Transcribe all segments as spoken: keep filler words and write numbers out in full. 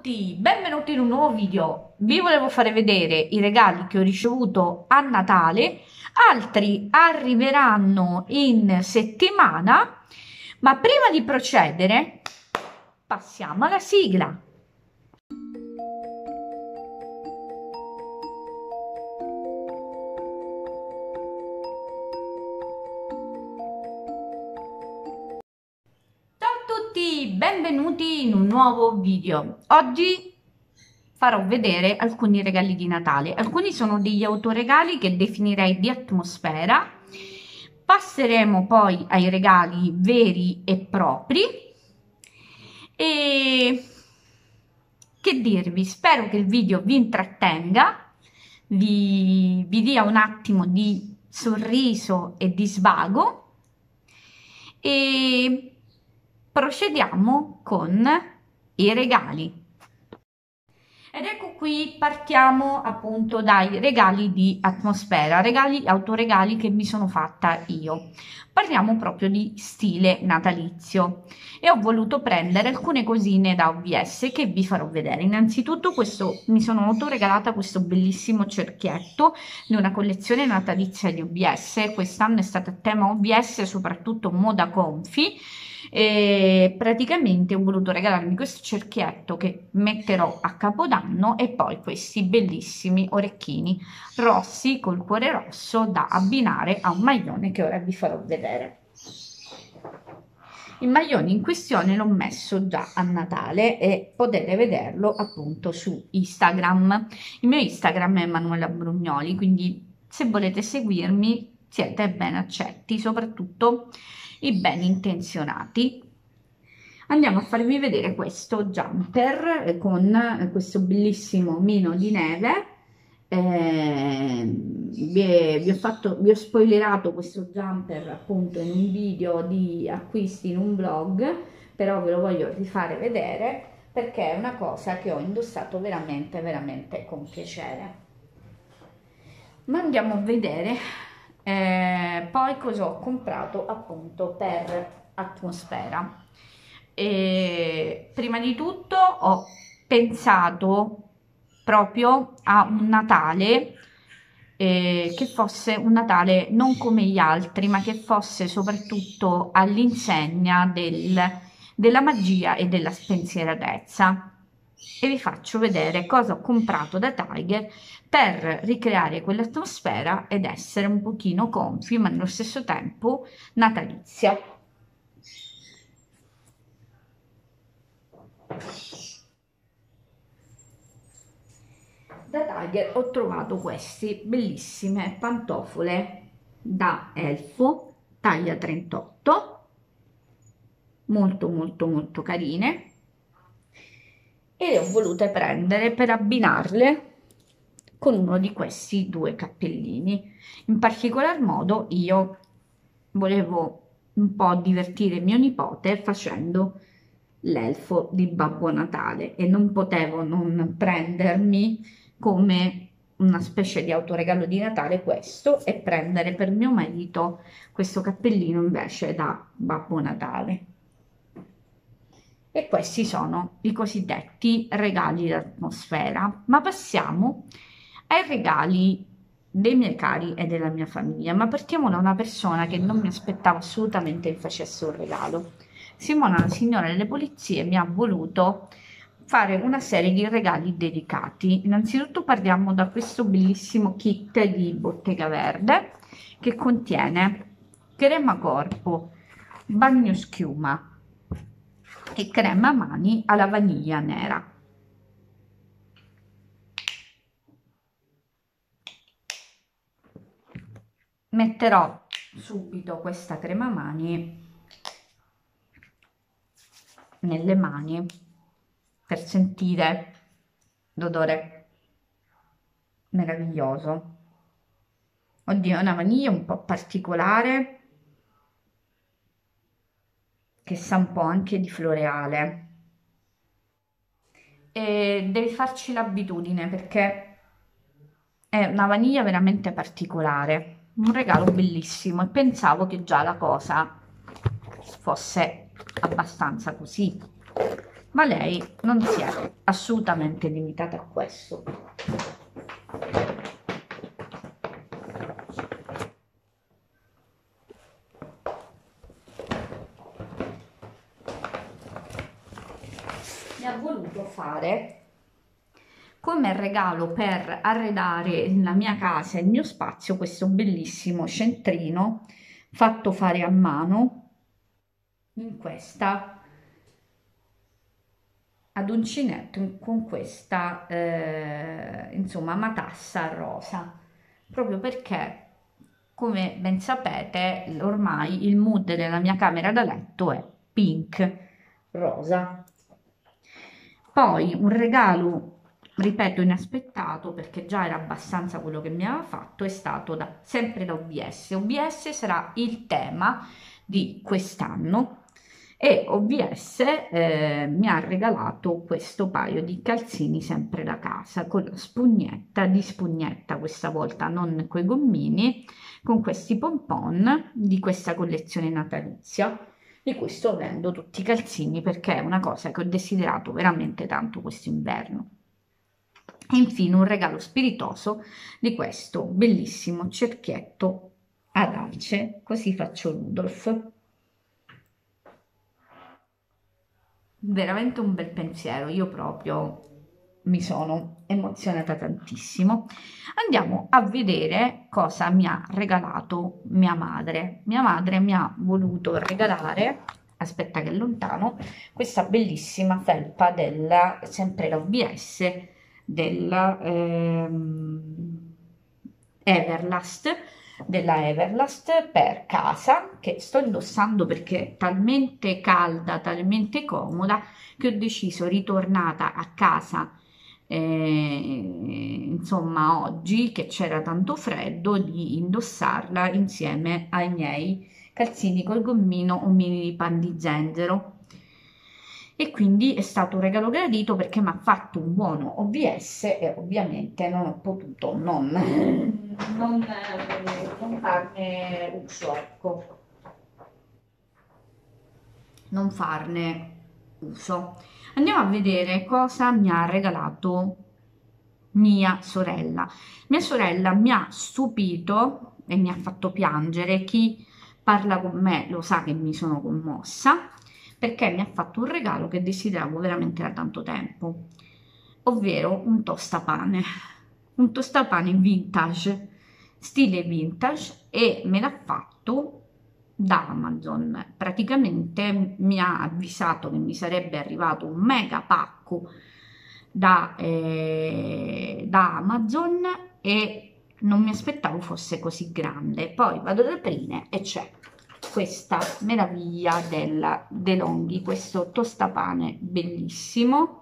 tutti, benvenuti in un nuovo video. Vi volevo fare vedere i regali che ho ricevuto a Natale, altri arriveranno in settimana, ma prima di procedere passiamo alla sigla. Benvenuti in un nuovo video. Oggi farò vedere alcuni regali di Natale. Alcuni sono degli autoregali che definirei di atmosfera. Passeremo poi ai regali veri e propri. E che dirvi, spero che il video vi intrattenga, vi, vi dia un attimo di sorriso e di svago. E procediamo con i regali. Ed ecco qui, partiamo appunto dai regali di atmosfera, regali, autoregali che mi sono fatta io. Parliamo proprio di stile natalizio e ho voluto prendere alcune cosine da O V S che vi farò vedere. Innanzitutto questo, mi sono autoregalata questo bellissimo cerchietto di una collezione natalizia di O V S. Quest'anno è stato a tema O V S, soprattutto moda confi. E praticamente ho voluto regalarmi questo cerchietto che metterò a Capodanno e poi questi bellissimi orecchini rossi col cuore rosso da abbinare a un maglione che ora vi farò vedere. Il maglione in questione l'ho messo già a Natale e potete vederlo appunto su Instagram. Il mio Instagram è Emanuela Brugnoli, quindi se volete seguirmi siete ben accetti, soprattutto i ben intenzionati. Andiamo a farvi vedere questo jumper con questo bellissimo mino di neve. Eh, vi, è, vi ho fatto, vi ho spoilerato questo jumper appunto in un video di acquisti in un blog, però ve lo voglio rifare vedere perché è una cosa che ho indossato veramente veramente con piacere. Ma andiamo a vedere Eh, poi cosa ho comprato appunto per atmosfera. E prima di tutto ho pensato proprio a un Natale eh, che fosse un Natale non come gli altri, ma che fosse soprattutto all'insegna del, della magia e della spensieratezza. E vi faccio vedere cosa ho comprato da Tiger per ricreare quell'atmosfera ed essere un pochino comfy ma nello stesso tempo natalizia. Da Tiger ho trovato queste bellissime pantofole da elfo taglia trentotto, molto molto molto carine, e le ho volute prendere per abbinarle con uno di questi due cappellini. In particolar modo io volevo un po' divertire mio nipote facendo l'elfo di Babbo Natale e non potevo non prendermi come una specie di autoregalo di Natale questo e prendere per mio marito questo cappellino invece da Babbo Natale. E questi sono i cosiddetti regali d'atmosfera. Ma passiamo ai regali dei miei cari e della mia famiglia. Ma partiamo da una persona che non mi aspettavo assolutamente mi facesse un regalo. Simona, la signora delle pulizie, mi ha voluto fare una serie di regali dedicati. Innanzitutto parliamo da questo bellissimo kit di Bottega Verde che contiene crema corpo, bagno schiuma e crema mani alla vaniglia nera. Metterò subito questa crema mani nelle mani per sentire l'odore meraviglioso. Oddio, è una vaniglia un po' particolare che sa un po' anche di floreale e devi farci l'abitudine perché è una vaniglia veramente particolare, un regalo bellissimo e pensavo che già la cosa fosse abbastanza così ma lei non si è assolutamente limitata a questo. Mi ha voluto fare come regalo per arredare la mia casa e il mio spazio questo bellissimo centrino fatto fare a mano in questa ad uncinetto con questa eh, insomma matassa rosa, proprio perché come ben sapete ormai il mood della mia camera da letto è pink rosa. Poi un regalo, ripeto, inaspettato, perché già era abbastanza quello che mi aveva fatto, è stato da, sempre da O B S. O B S sarà il tema di quest'anno e O B S eh, mi ha regalato questo paio di calzini sempre da casa con la spugnetta, di spugnetta questa volta, non coi gommini, con questi pompon di questa collezione natalizia, di cui sto avendo tutti i calzini perché è una cosa che ho desiderato veramente tanto quest'inverno. E infine un regalo spiritoso di questo bellissimo cerchietto ad alce, così faccio Rudolph. Veramente un bel pensiero, io proprio mi sono emozionata tantissimo. Andiamo a vedere cosa mi ha regalato mia madre. Mia madre mi ha voluto regalare, aspetta che è lontano, questa bellissima felpa della, sempre la O B S, della ehm, Everlast, della Everlast per casa, che sto indossando perché è talmente calda, talmente comoda, che ho deciso, ritornata a casa eh, insomma oggi che c'era tanto freddo, di indossarla insieme ai miei calzini col gommino o mini di pan di zenzero. E quindi è stato un regalo gradito perché mi ha fatto un buono O B S e ovviamente non ho potuto non, non, non farne uso, ecco, non farne uso. Andiamo a vedere cosa mi ha regalato mia sorella. Mia sorella mi ha stupito e mi ha fatto piangere. Chi parla con me lo sa che mi sono commossa perché mi ha fatto un regalo che desideravo veramente da tanto tempo, ovvero un tostapane, un tostapane vintage, stile vintage, e me l'ha fatto da Amazon. Praticamente mi ha avvisato che mi sarebbe arrivato un mega pacco da, eh, da Amazon e non mi aspettavo fosse così grande. Poi vado ad aprire e c'è questa meraviglia della DeLonghi, questo tostapane bellissimo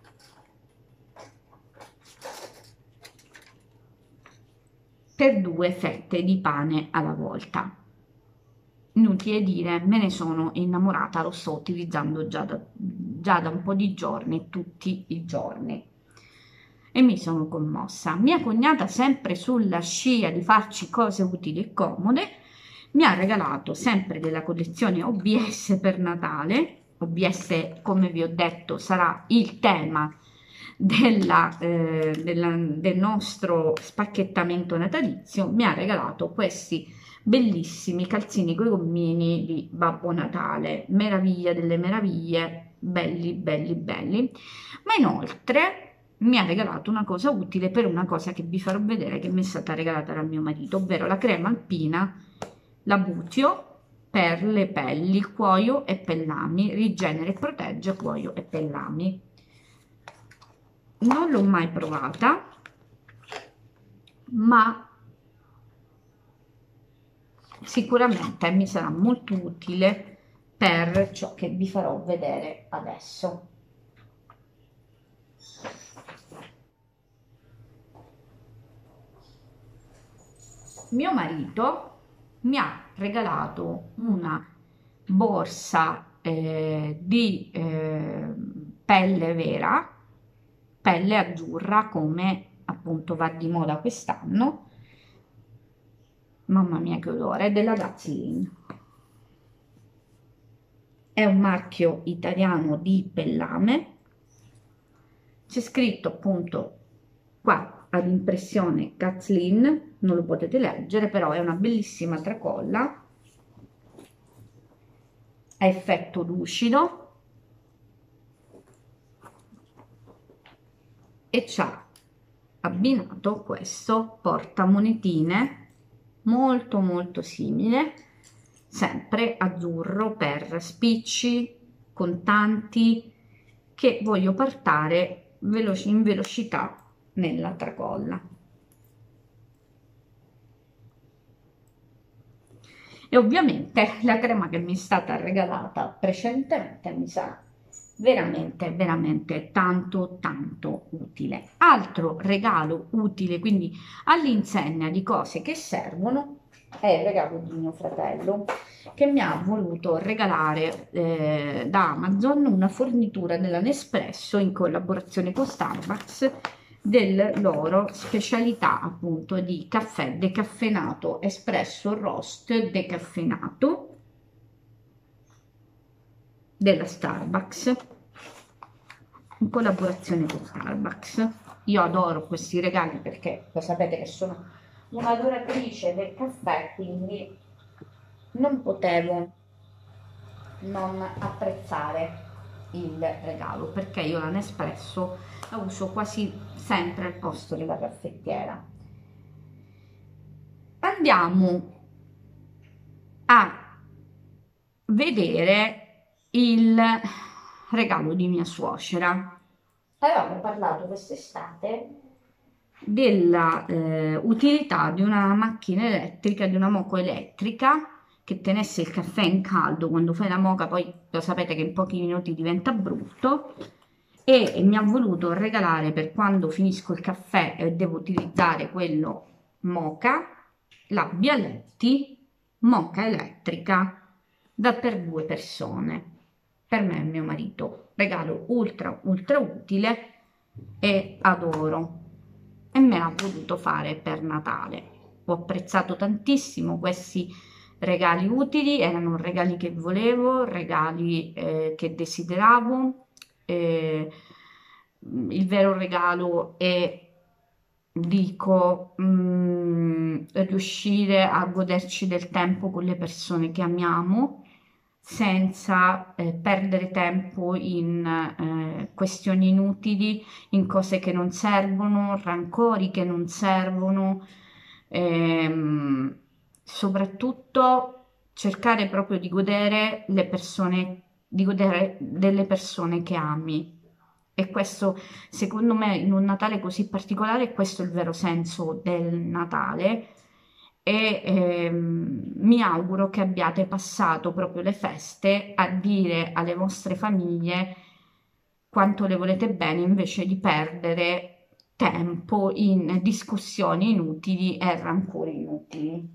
per due fette di pane alla volta. Inutile dire, me ne sono innamorata, lo sto utilizzando già da, già da un po' di giorni, tutti i giorni. E mi sono commossa. Mia cognata, sempre sulla scia di farci cose utili e comode, mi ha regalato sempre della collezione O B S per Natale. O B S, come vi ho detto, sarà il tema della, eh, della, del nostro spacchettamento natalizio. Mi ha regalato questi bellissimi calzini coi gommini di Babbo Natale, meraviglia delle meraviglie, belli belli belli, ma inoltre mi ha regalato una cosa utile per una cosa che vi farò vedere che mi è stata regalata dal mio marito, ovvero la crema alpina, la Butio per le pelli, cuoio e pellami, rigenera e protegge cuoio e pellami. Non l'ho mai provata, ma sicuramente mi sarà molto utile per ciò che vi farò vedere adesso. Mio marito mi ha regalato una borsa eh, di eh, pelle vera, pelle azzurra, come appunto va di moda quest'anno. Mamma mia che odore, è della Gazzlin. È un marchio italiano di pellame c'è scritto appunto qua ad impressione Kathleen, non lo potete leggere, però è una bellissima tracolla a effetto lucido e ci ha abbinato questo portamonetine molto molto simile, sempre azzurro per spicci, contanti, che voglio portare veloci in velocità nella tracolla. E ovviamente la crema che mi è stata regalata precedentemente mi sa veramente veramente tanto tanto utile. Altro regalo utile, quindi all'insegna di cose che servono, è il regalo di mio fratello, che mi ha voluto regalare eh, da Amazon una fornitura della Nespresso in collaborazione con Starbucks del loro specialità appunto di caffè decaffeinato, espresso roast decaffeinato della Starbucks, in collaborazione con Starbucks. Io adoro questi regali perché lo sapete che sono un'adoratrice del caffè, quindi non potevo non apprezzare il regalo, perché io la Nespresso la uso quasi sempre al posto della caffettiera. Andiamo a vedere il regalo di mia suocera. Avevamo parlato quest'estate della eh, utilità di una macchina elettrica, di una moka elettrica che tenesse il caffè in caldo. Quando fai la moka poi lo sapete che in pochi minuti diventa brutto, e mi ha voluto regalare, per quando finisco il caffè e devo utilizzare quello moka, la Bialetti moka elettrica da per due persone, per me e mio marito. Regalo ultra ultra utile e adoro, e me l'ha voluto fare per Natale. Ho apprezzato tantissimo questi regali utili, erano regali che volevo, regali eh, che desideravo. Eh, il vero regalo è, dico, mh, riuscire a goderci del tempo con le persone che amiamo, senza eh, perdere tempo in eh, questioni inutili, in cose che non servono, rancori che non servono, ehm, soprattutto cercare proprio di godere le persone, di godere delle persone che ami. E questo, secondo me, in un Natale così particolare, questo è il vero senso del Natale. E ehm, mi auguro che abbiate passato proprio le feste a dire alle vostre famiglie quanto le volete bene, invece di perdere tempo in discussioni inutili e rancori inutili.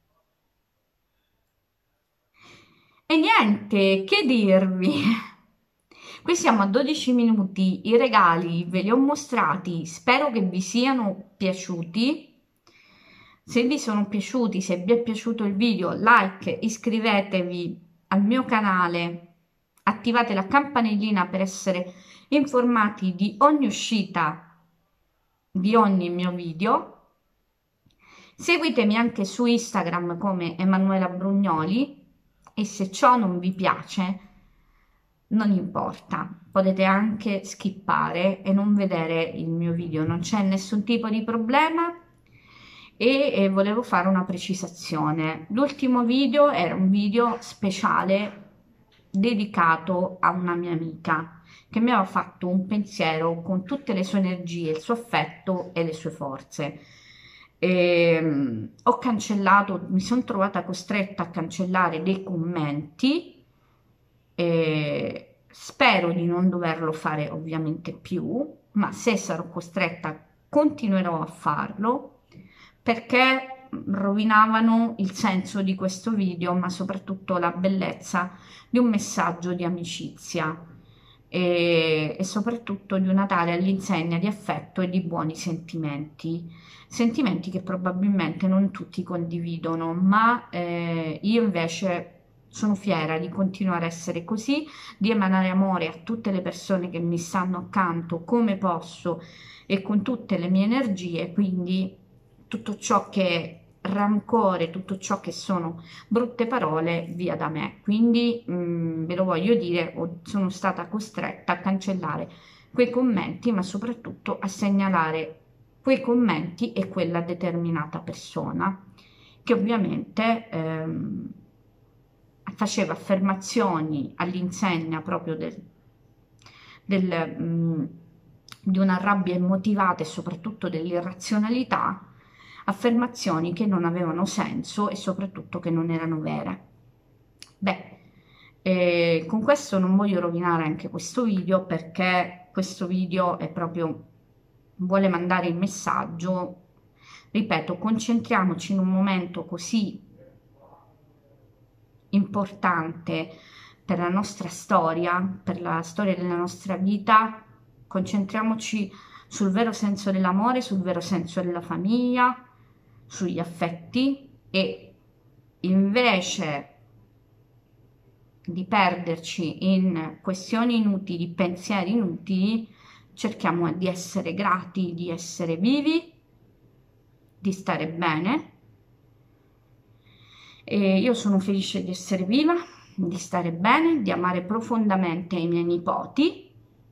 E niente, che dirvi? Qui siamo a dodici minuti, i regali ve li ho mostrati, spero che vi siano piaciuti. Se vi sono piaciuti, se vi è piaciuto il video, like, iscrivetevi al mio canale, attivate la campanellina per essere informati di ogni uscita di ogni mio video. Seguitemi anche su Instagram come Emanuela Brugnoli, e se ciò non vi piace non importa, potete anche skippare e non vedere il mio video, non c'è nessun tipo di problema. E, e volevo fare una precisazione: l'ultimo video era un video speciale dedicato a una mia amica che mi aveva fatto un pensiero con tutte le sue energie, il suo affetto e le sue forze. E, um, ho cancellato, mi sono trovata costretta a cancellare dei commenti. E spero di non doverlo fare ovviamente più, ma se sarò costretta continuerò a farlo, perché rovinavano il senso di questo video, ma soprattutto la bellezza di un messaggio di amicizia e, e soprattutto di un Natale all'insegna di affetto e di buoni sentimenti, sentimenti che probabilmente non tutti condividono, ma eh, io invece sono fiera di continuare a essere così, di emanare amore a tutte le persone che mi stanno accanto come posso e con tutte le mie energie, quindi tutto ciò che è rancore, tutto ciò che sono brutte parole, via da me. Quindi mh, ve lo voglio dire, ho- sono stata costretta a cancellare quei commenti, ma soprattutto a segnalare quei commenti e quella determinata persona che ovviamente ehm, faceva affermazioni all'insegna proprio del, del, mh, di una rabbia immotivata e soprattutto dell'irrazionalità, affermazioni che non avevano senso e soprattutto che non erano vere. Beh, eh, con questo non voglio rovinare anche questo video, perché questo video è proprio, vuole mandare il messaggio, ripeto, concentriamoci in un momento così importante per la nostra storia, per la storia della nostra vita, concentriamoci sul vero senso dell'amore, sul vero senso della famiglia, sugli affetti, e invece di perderci in questioni inutili, pensieri inutili, cerchiamo di essere grati, di essere vivi, di stare bene. E io sono felice di essere viva, di stare bene, di amare profondamente i miei nipoti,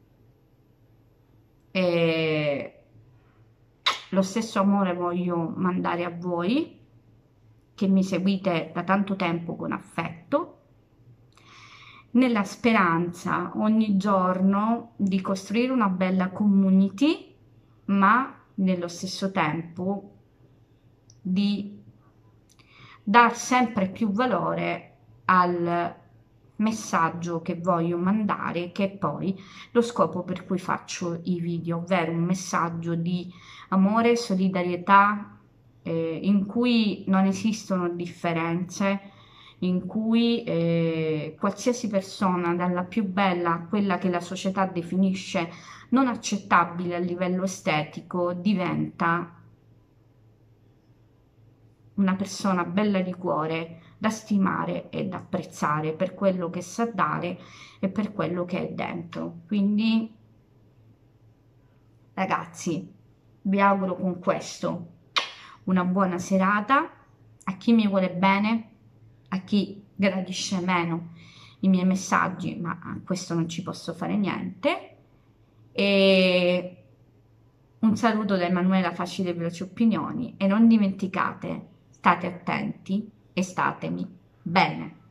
e lo stesso amore voglio mandare a voi che mi seguite da tanto tempo con affetto, nella speranza ogni giorno di costruire una bella community, ma nello stesso tempo di dar sempre più valore al messaggio che voglio mandare, che è poi lo scopo per cui faccio i video, ovvero un messaggio di amore, solidarietà, eh, in cui non esistono differenze, in cui eh, qualsiasi persona, dalla più bella a quella che la società definisce non accettabile a livello estetico, diventa una persona bella di cuore, da stimare e da apprezzare per quello che sa dare e per quello che è dentro. Quindi, ragazzi, vi auguro con questo una buona serata. A chi mi vuole bene, a chi gradisce meno i miei messaggi, ma a questo non ci posso fare niente. E un saluto da Emanuela Facili e Veloci Opinioni, e non dimenticate, state attenti e statemi bene.